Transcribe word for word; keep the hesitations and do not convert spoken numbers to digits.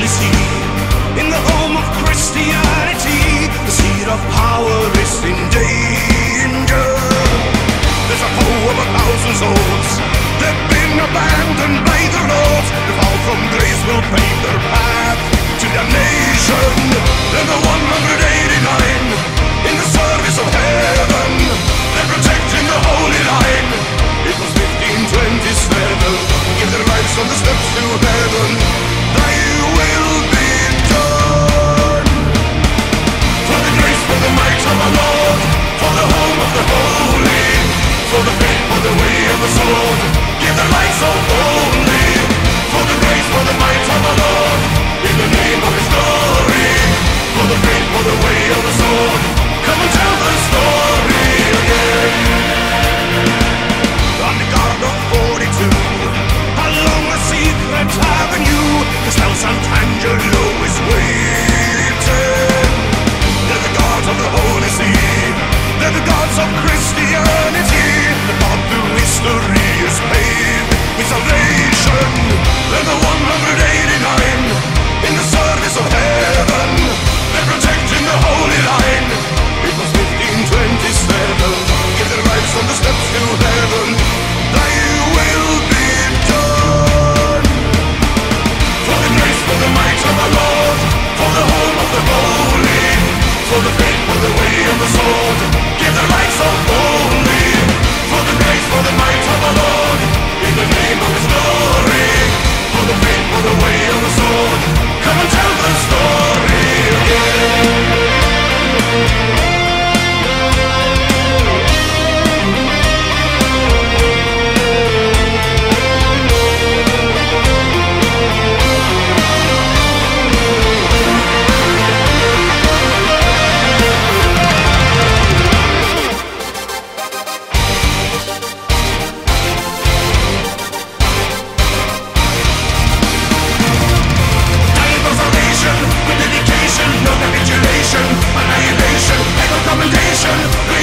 see. In the home of Christianity, the seed of power is in danger. There's a foe of a thousand souls. They've been abandoned by the Lord. The fall from grace will pave their path to damnation. Then the one hundred eighty-nine in the service of heaven, they're protecting the holy line. It was fifteen twenty-seven. Give their lives on the steps to heaven. Thy will be done. For the grace, for the might of our Lord, for the home of the holy, for the faith, for the way of the sword, give their lives so boldly. For the grace, for the might of our Lord, in the name of His glory, for the faith, for the way of the sword, come and tell the story again. On the guard of forty-two, along the secret avenue, the spell Sant'Angelo is waiting. They're the gods of the Holy See, they're the gods of Christianity. The path through history is paved with salvation. They're the one hundred eighty-nine in the service of heaven. They're protecting the holy line. It was fifteen twenty-seven. Give their lives on the steps to heaven. Thy will be done. For the grace, for the might of our Lord, for the home of the holy, for the faith, for the way of the sword, give their lives so boldly. For the grace, for the might of our Lord, in the name of His glory, for the faith, for the way of the sword, come and tell the story again. Annihilation, ego commendation.